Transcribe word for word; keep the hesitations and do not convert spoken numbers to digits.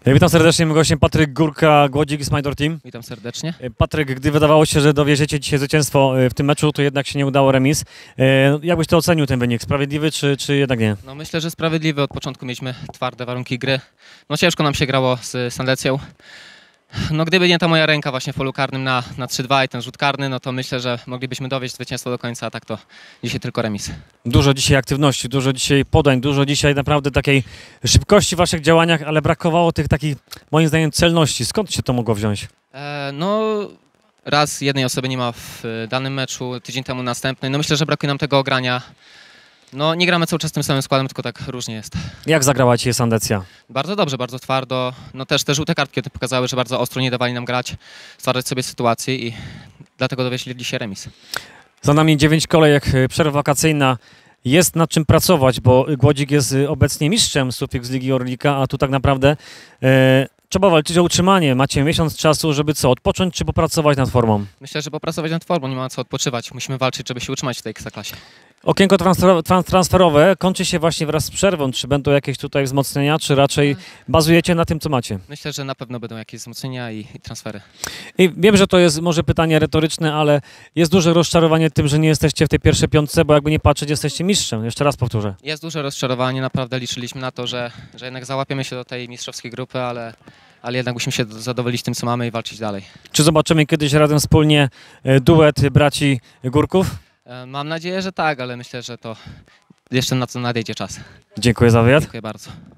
Witam serdecznie, moim gościem Patryk Górka, Głodzik i Smajtor Team. Witam serdecznie. Patryk, gdy wydawało się, że dowieziecie dzisiaj zwycięstwo w tym meczu, to jednak się nie udało, remis. Jak byś to ocenił, ten wynik? Sprawiedliwy czy, czy jednak nie? No myślę, że sprawiedliwy. Od początku mieliśmy twarde warunki gry. No ciężko nam się grało z Sandecją. No gdyby nie ta moja ręka właśnie w polu karnym na, na trzy dwa i ten rzut karny, no to myślę, że moglibyśmy dowieść zwycięstwo do końca, a tak to dzisiaj tylko remis. Dużo dzisiaj aktywności, dużo dzisiaj podań, dużo dzisiaj naprawdę takiej szybkości w waszych działaniach, ale brakowało tych takich, moim zdaniem, celności. Skąd się to mogło wziąć? E, no raz jednej osoby nie ma w danym meczu, tydzień temu następny. No myślę, że brakuje nam tego ogrania. No nie gramy cały czas tym samym składem, tylko tak różnie jest. Jak zagrała dzisiaj Sandecja? Bardzo dobrze, bardzo twardo. No też te żółte kartki pokazały, że bardzo ostro nie dawali nam grać, stwarzać sobie sytuację i dlatego dowieźli dzisiaj remis. Za nami dziewięć kolejek, przerwa wakacyjna. Jest nad czym pracować, bo Głodzik jest obecnie mistrzem Sufiks Ligi Orlika, a tu tak naprawdę e, trzeba walczyć o utrzymanie. Macie miesiąc czasu, żeby co, odpocząć czy popracować nad formą? Myślę, że popracować nad formą, nie ma co odpoczywać. Musimy walczyć, żeby się utrzymać w tej ekstraklasie. Okienko transfer, transferowe kończy się właśnie wraz z przerwą. Czy będą jakieś tutaj wzmocnienia, czy raczej bazujecie na tym, co macie? Myślę, że na pewno będą jakieś wzmocnienia i, i transfery. I wiem, że to jest może pytanie retoryczne, ale jest duże rozczarowanie tym, że nie jesteście w tej pierwszej piątce, bo jakby nie patrzeć, jesteście mistrzem. Jeszcze raz powtórzę. Jest duże rozczarowanie, naprawdę liczyliśmy na to, że, że jednak załapiemy się do tej mistrzowskiej grupy, ale, ale jednak musimy się zadowolić tym, co mamy i walczyć dalej. Czy zobaczymy kiedyś razem wspólnie duet braci Górków? Mam nadzieję, że tak, ale myślę, że to jeszcze na co nadejdzie czas. Dziękuję za wywiad. Dziękuję bardzo.